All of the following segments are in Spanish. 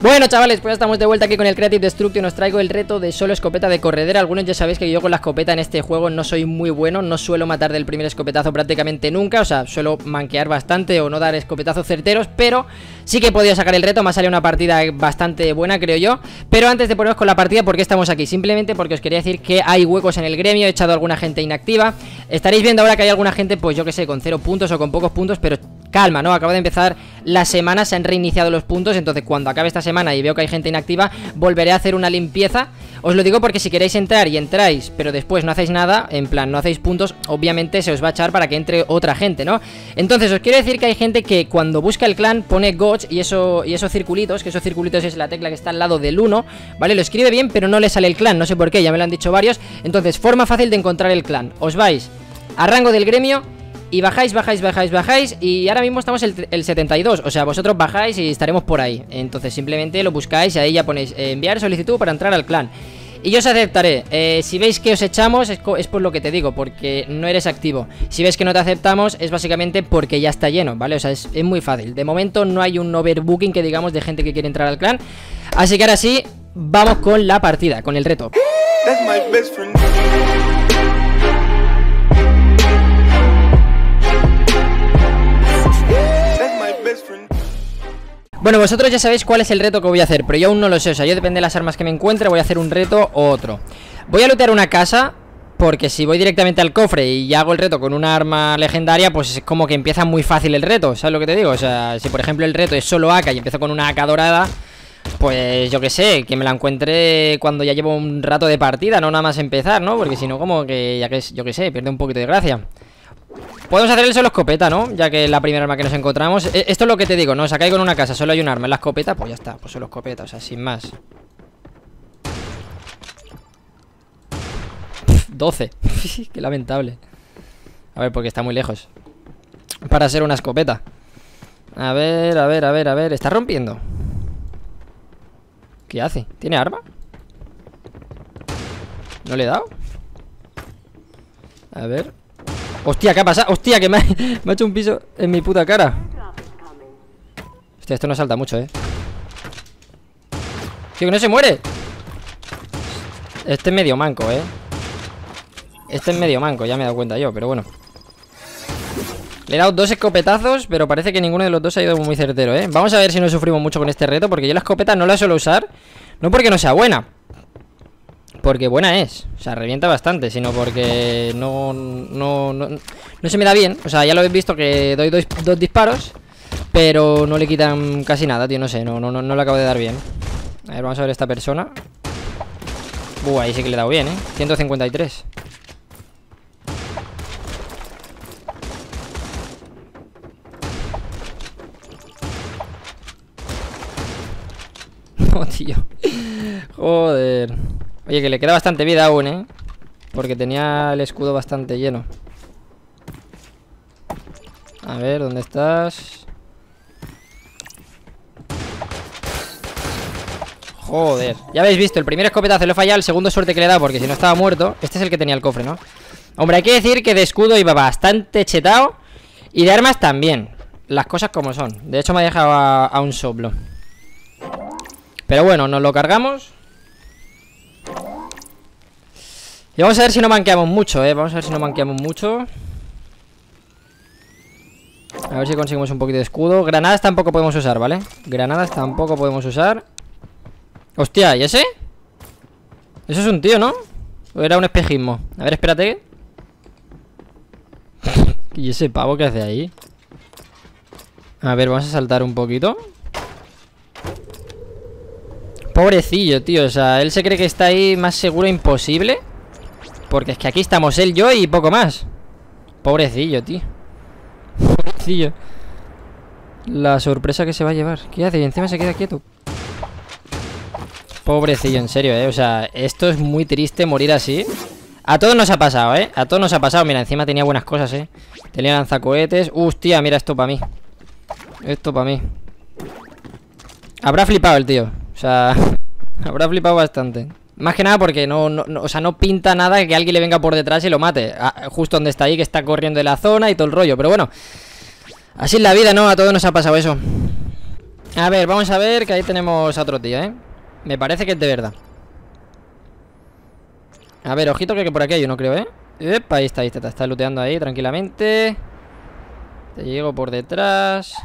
Bueno, chavales, pues ya estamos de vuelta aquí con el Creative Destruction. Os traigo el reto de solo escopeta de corredera. Algunos ya sabéis que yo con la escopeta en este juego no soy muy bueno. No suelo matar del primer escopetazo prácticamente nunca. O sea, suelo manquear bastante o no dar escopetazos certeros. Pero sí que he podido sacar el reto. Me ha salido una partida bastante buena, creo yo. Pero antes de poneros con la partida, ¿por qué estamos aquí? Simplemente porque os quería decir que hay huecos en el gremio. He echado a alguna gente inactiva. Estaréis viendo ahora que hay alguna gente, pues yo que sé, con 0 puntos o con pocos puntos. Pero calma, ¿no? Acaba de empezar la semana, se han reiniciado los puntos. Entonces cuando acabe esta semana y veo que hay gente inactiva, volveré a hacer una limpieza. Os lo digo porque si queréis entrar y entráis, pero después no hacéis nada, en plan no hacéis puntos, obviamente se os va a echar para que entre otra gente, ¿no? Entonces os quiero decir que hay gente que cuando busca el clan pone GOTS y esos circulitos, que esos circulitos es la tecla que está al lado del 1, ¿vale? Lo escribe bien, pero no le sale el clan, no sé por qué, ya me lo han dicho varios. Entonces, forma fácil de encontrar el clan. Os vais a rango del gremio y bajáis y ahora mismo estamos el 72, o sea, vosotros bajáis y estaremos por ahí. Entonces simplemente lo buscáis y ahí ya ponéis enviar solicitud para entrar al clan. Y yo os aceptaré. Si veis que os echamos es por lo que te digo, porque no eres activo. Si ves que no te aceptamos es básicamente porque ya está lleno, ¿vale? O sea, es muy fácil. De momento no hay un overbooking que digamos de gente que quiere entrar al clan. Así que ahora sí, vamos con la partida, con el reto. Bueno, vosotros ya sabéis cuál es el reto que voy a hacer, pero yo aún no lo sé, o sea, yo depende de las armas que me encuentre, voy a hacer un reto u otro. Voy a lootear una casa, porque si voy directamente al cofre y ya hago el reto con una arma legendaria, pues es como que empieza muy fácil el reto, ¿sabes lo que te digo? O sea, si por ejemplo el reto es solo AK y empiezo con una AK dorada, pues yo que sé, que me la encuentre cuando ya llevo un rato de partida, no nada más empezar, ¿no? Porque si no como que, ya que yo que sé, pierde un poquito de gracia. Podemos hacer el solo escopeta, ¿no? Ya que es la primera arma que nos encontramos. Esto es lo que te digo, ¿no? Sacáis con una casa, solo hay un arma en la escopeta, pues ya está, pues solo escopeta, o sea, sin más. 12. Qué lamentable. A ver, porque está muy lejos para ser una escopeta. A ver. ¿Está rompiendo? ¿Qué hace? ¿Tiene arma? ¿No le he dado? A ver. Hostia, ¿qué ha pasado? Hostia, que me ha hecho un piso en mi puta cara. Hostia, esto no salta mucho, Tío, que no se muere. Este es medio manco, Este es medio manco, ya me he dado cuenta yo, pero bueno. Le he dado 2 escopetazos, pero parece que ninguno de los dos ha ido muy certero, Vamos a ver si no sufrimos mucho con este reto, porque yo la escopeta no la suelo usar. No porque no sea buena, porque buena es, o sea, revienta bastante, sino porque no se me da bien. O sea, ya lo habéis visto que doy dos disparos, pero no le quitan casi nada, tío, no sé, no le acabo de dar bien. A ver, vamos a ver esta persona. Ahí sí que le he dado bien, 153. No, tío. Joder. Oye, que le queda bastante vida aún, porque tenía el escudo bastante lleno. A ver, ¿dónde estás? Joder. Ya habéis visto, el primer escopetazo le he fallado, el segundo suerte que le he dado, porque si no estaba muerto. Este es el que tenía el cofre, ¿no? Hombre, hay que decir que de escudo iba bastante chetado y de armas también. Las cosas como son. De hecho me ha dejado a un soplo. Pero bueno, nos lo cargamos. Y vamos a ver si no manqueamos mucho, Vamos a ver si no manqueamos mucho. A ver si conseguimos un poquito de escudo. Granadas tampoco podemos usar, ¿vale? Granadas tampoco podemos usar. Hostia, ¿y ese? Eso es un tío, ¿no? ¿O era un espejismo? A ver, espérate. ¿Y ese pavo qué hace ahí? A ver, vamos a saltar un poquito. Pobrecillo, tío, o sea, él se cree que está ahí más seguro imposible. Porque es que aquí estamos él, yo y poco más. Pobrecillo, tío. Pobrecillo. La sorpresa que se va a llevar. ¿Qué hace? Y encima se queda quieto. Pobrecillo, en serio, O sea, esto es muy triste morir así. A todos nos ha pasado, A todos nos ha pasado. Mira, encima tenía buenas cosas, Tenía lanzacohetes. Hostia, mira, esto para mí. Esto para mí. Habrá flipado el tío. O sea, habrá flipado bastante. Más que nada porque o sea, no pinta nada que alguien le venga por detrás y lo mate. Justo donde está ahí, que está corriendo de la zona y todo el rollo. Pero bueno, así es la vida, ¿no? A todos nos ha pasado eso. A ver, vamos a ver que ahí tenemos a otro tío, ¿eh? Me parece que es de verdad. A ver, ojito que por aquí hay uno, creo, ¿eh? Epa, ahí está, está looteando ahí tranquilamente. Te llego por detrás.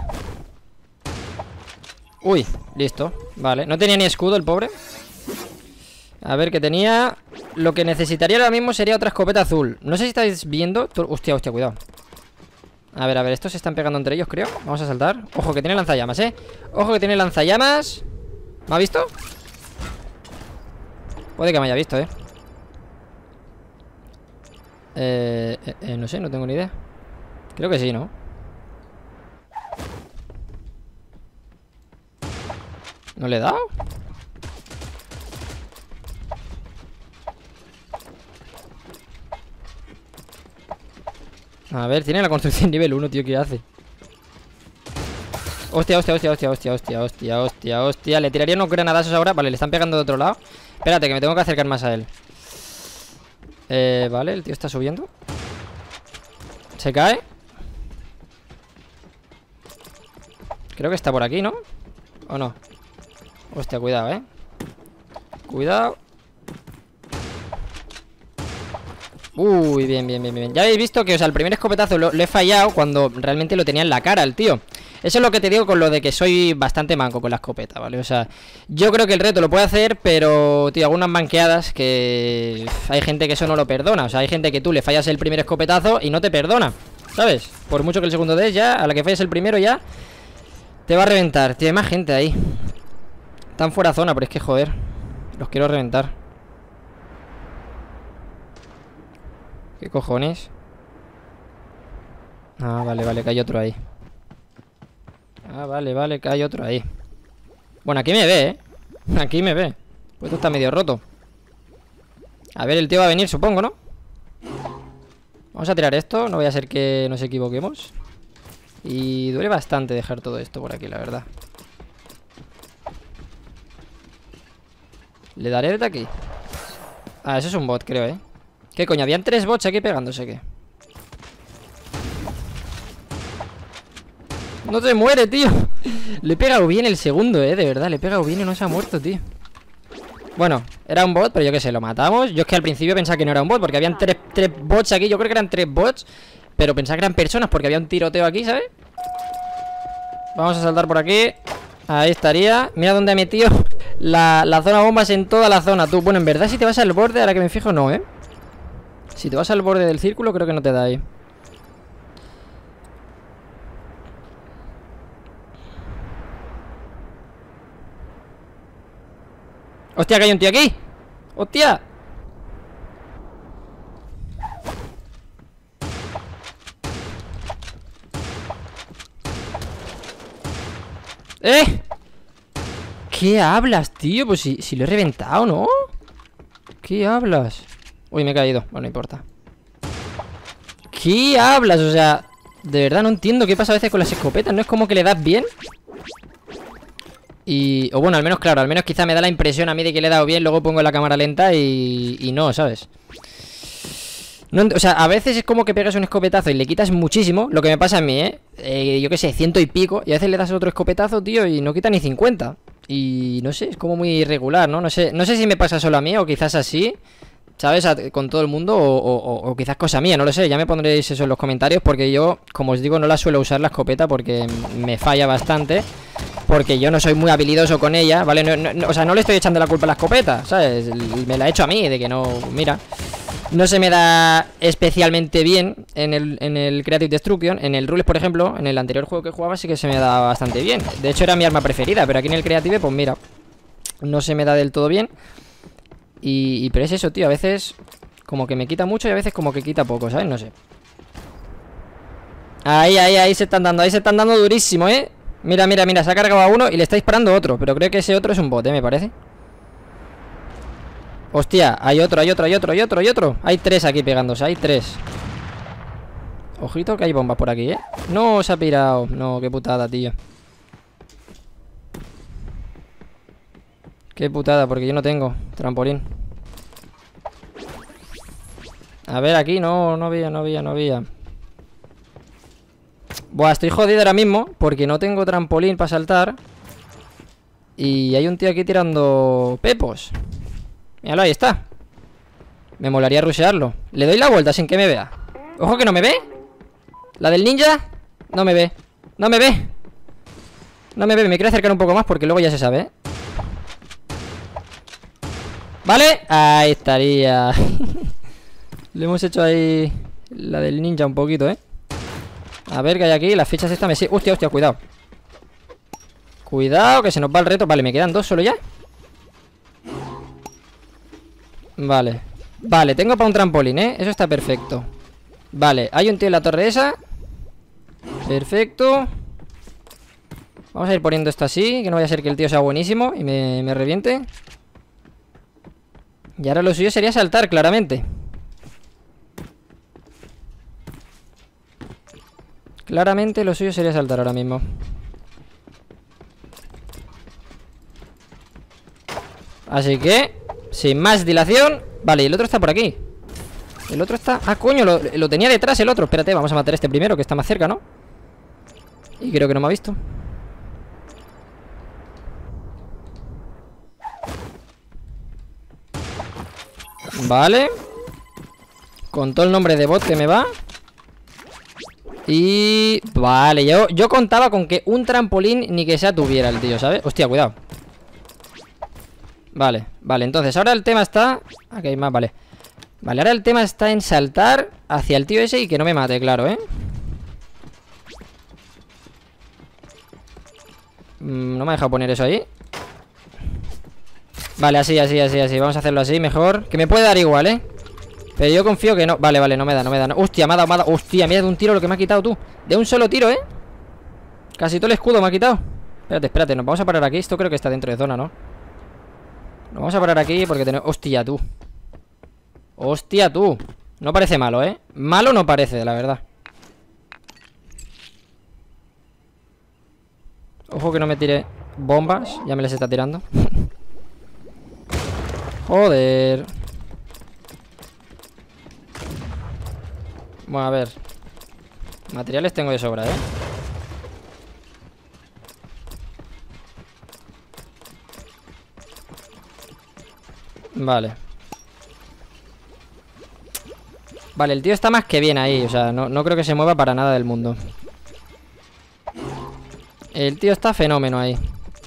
Uy, listo, vale, no tenía ni escudo el pobre. A ver, que tenía... Lo que necesitaría ahora mismo sería otra escopeta azul. No sé si estáis viendo... Hostia, hostia, cuidado. A ver, estos se están pegando entre ellos, creo. Vamos a saltar. Ojo, que tiene lanzallamas, Ojo, que tiene lanzallamas. ¿Me ha visto? Puede que me haya visto, no sé, no tengo ni idea. Creo que sí, ¿no? ¿No le he dado? A ver, tiene la construcción nivel 1, tío, ¿qué hace? Hostia, hostia, hostia, hostia, hostia, hostia, hostia, hostia, hostia. Le tiraría unos granadazos ahora. Vale, le están pegando de otro lado. Espérate, que me tengo que acercar más a él. Vale, el tío está subiendo. Se cae. Creo que está por aquí, ¿no? ¿O no? Hostia, cuidado, Cuidado. Uy, bien, bien, bien, bien. Ya habéis visto que, o sea, el primer escopetazo lo he fallado cuando realmente lo tenía en la cara el tío. Eso es lo que te digo con lo de que soy bastante manco con la escopeta, ¿vale? O sea, yo creo que el reto lo puede hacer, pero, tío, algunas manqueadas que... Hay gente que eso no lo perdona. O sea, hay gente que tú le fallas el primer escopetazo y no te perdona, ¿sabes? Por mucho que el segundo des, ya, a la que falles el primero ya te va a reventar. Tío, hay más gente ahí. Están fuera zona, pero es que, joder, los quiero reventar. ¿Qué cojones? Ah, vale, vale, que hay otro ahí. Ah, vale, vale, que hay otro ahí. Bueno, aquí me ve, Aquí me ve. Pues esto está medio roto. A ver, el tío va a venir, supongo, ¿no? Vamos a tirar esto, no vaya a ser que nos equivoquemos. Y duele bastante dejar todo esto por aquí, la verdad. ¿Le daré desde aquí? Ah, eso es un bot, creo, ¿Qué coño? ¿Habían 3 bots aquí pegándose, qué? No se muere, tío. Le he pegado bien el segundo, de verdad. Le he pegado bien y no se ha muerto, tío. Bueno, era un bot, pero yo qué sé, lo matamos. Yo es que al principio pensaba que no era un bot, porque habían 3 bots aquí. Yo creo que eran 3 bots, pero pensaba que eran personas porque había un tiroteo aquí, ¿sabes? Vamos a saltar por aquí. Ahí estaría. Mira dónde ha metido la zona bombas en toda la zona, tú. Bueno, en verdad si te vas al borde, ahora que me fijo, no, Si te vas al borde del círculo, creo que no te da ahí. ¡Hostia, que hay un tío aquí! ¡Hostia! ¿Qué hablas, tío? Pues si lo he reventado, ¿no? ¿Qué hablas? Uy, me he caído. Bueno, no importa. ¿Qué hablas? O sea, de verdad no entiendo qué pasa a veces con las escopetas. ¿No es como que le das bien? O bueno, al menos, claro, al menos quizá me da la impresión a mí de que le he dado bien. Luego pongo la cámara lenta y no, ¿sabes? No, o sea, a veces es como que pegas un escopetazo y le quitas muchísimo. Lo que me pasa a mí, yo qué sé, 100 y pico. Y a veces le das otro escopetazo, tío, y no quita ni 50. Y no sé, es como muy irregular, ¿no? No sé si me pasa solo a mí o quizás así, ¿sabes? Con todo el mundo o quizás cosa mía, no lo sé. Ya me pondréis eso en los comentarios porque yo, como os digo, no la suelo usar la escopeta porque me falla bastante. Porque yo no soy muy habilidoso con ella, ¿vale? O sea, no le estoy echando la culpa a la escopeta, ¿sabes? Me la he hecho a mí, de que no... Mira, no se me da especialmente bien en el Creative Destruction. En el Rules, por ejemplo, en el anterior juego que jugaba sí que se me da bastante bien. De hecho era mi arma preferida, pero aquí en el Creative, pues mira, no se me da del todo bien. Pero es eso, tío, a veces como que me quita mucho y a veces como que quita poco, ¿sabes? No sé. Ahí se están dando durísimo, Mira, se ha cargado a uno y le está disparando a otro. Pero creo que ese otro es un bot, me parece. Hostia, hay otro. Hay 3 aquí pegándose, hay 3. Ojito que hay bombas por aquí, No, se ha pirado. No, qué putada, tío. Qué putada, porque yo no tengo trampolín. A ver, aquí no había. Buah, estoy jodido ahora mismo porque no tengo trampolín para saltar. Y hay un tío aquí tirando pepos. Míralo, ahí está. Me molaría rushearlo. Le doy la vuelta sin que me vea. Ojo que no me ve. La del ninja no me ve. No me ve. No me ve, me quiero acercar un poco más porque luego ya se sabe, ¿eh? Vale, ahí estaría. Le hemos hecho ahí la del ninja un poquito, ¿eh? A ver qué hay aquí, las fichas estas me... Hostia, hostia, cuidado. Cuidado, que se nos va el reto. Vale, me quedan 2 solo ya. Vale. Vale, tengo para un trampolín, ¿eh? Eso está perfecto. Vale, hay un tío en la torre esa. Perfecto. Vamos a ir poniendo esto así, que no vaya a ser que el tío sea buenísimo y me reviente. Y ahora lo suyo sería saltar, claramente. Claramente lo suyo sería saltar ahora mismo. Así que, sin más dilación. Vale, y el otro está por aquí. El otro está... Ah, coño, lo tenía detrás el otro. Espérate, vamos a matar a este primero, que está más cerca, ¿no? Y creo que no me ha visto. Vale. Con todo el nombre de bot que me va. Y... Vale, yo contaba con que un trampolín ni que sea tuviera el tío, ¿sabes? Hostia, cuidado. Vale, vale, entonces ahora el tema está... Aquí hay más, vale. Vale, ahora el tema está en saltar hacia el tío ese y que no me mate, claro, ¿eh? No me ha dejado poner eso ahí. Vale, así. Vamos a hacerlo así, mejor. Que me puede dar igual, ¿eh? Pero yo confío que no. Vale, no me da. No. Hostia, me ha dado. Hostia, me ha dado un tiro lo que me ha quitado tú. De un solo tiro, ¿eh? Casi todo el escudo me ha quitado. Espérate, nos vamos a parar aquí. Esto creo que está dentro de zona, ¿no? Nos vamos a parar aquí porque tenemos... Hostia, tú. Hostia, tú. No parece malo, ¿eh? Malo no parece, la verdad. Ojo que no me tire bombas. Ya me las está tirando. Joder. Bueno, a ver. Materiales tengo de sobra, ¿eh? Vale. Vale, el tío está más que bien ahí. O sea, no creo que se mueva para nada del mundo. El tío está fenómeno ahí.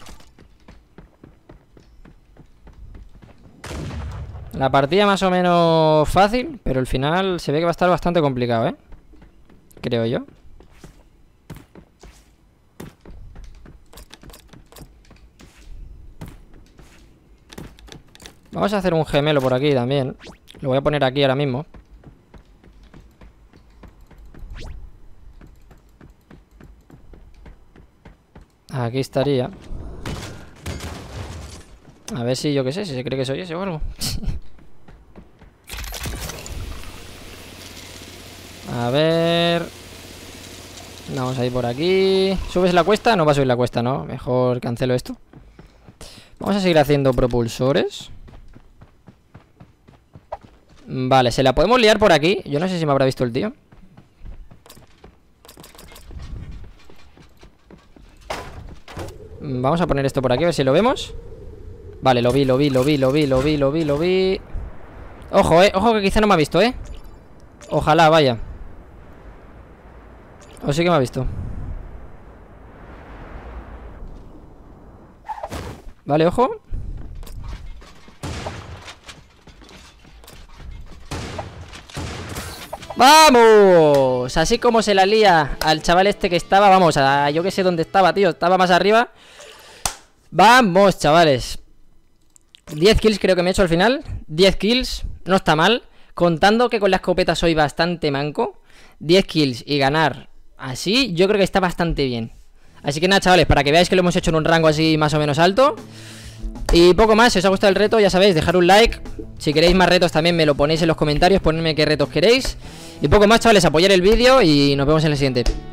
La partida más o menos fácil, pero el final se ve que va a estar bastante complicado, ¿eh? Creo yo. Vamos a hacer un gemelo por aquí también. Lo voy a poner aquí ahora mismo. Aquí estaría. A ver si, yo qué sé, si se cree que soy ese o algo. A ver. Vamos a ir por aquí. ¿Subes la cuesta? No va a subir la cuesta, ¿no? Mejor cancelo esto. Vamos a seguir haciendo propulsores. Vale, se la podemos liar por aquí. Yo no sé si me habrá visto el tío. Vamos a poner esto por aquí, a ver si lo vemos. Vale, lo vi. Ojo, ojo que quizá no me ha visto, Ojalá, vaya. O sí que me ha visto. Vale, ojo. ¡Vamos! Así como se la lía al chaval este que estaba. Vamos, yo que sé dónde estaba, tío. Estaba más arriba. Vamos, chavales. 10 kills creo que me he hecho al final. 10 kills, no está mal. Contando que con la escopeta soy bastante manco. 10 kills y ganar así, yo creo que está bastante bien. Así que nada, chavales, para que veáis que lo hemos hecho en un rango así más o menos alto. Y poco más, si os ha gustado el reto, ya sabéis, dejar un like. Si queréis más retos también me lo ponéis en los comentarios. Ponedme qué retos queréis. Y poco más, chavales, apoyar el vídeo y nos vemos en el siguiente.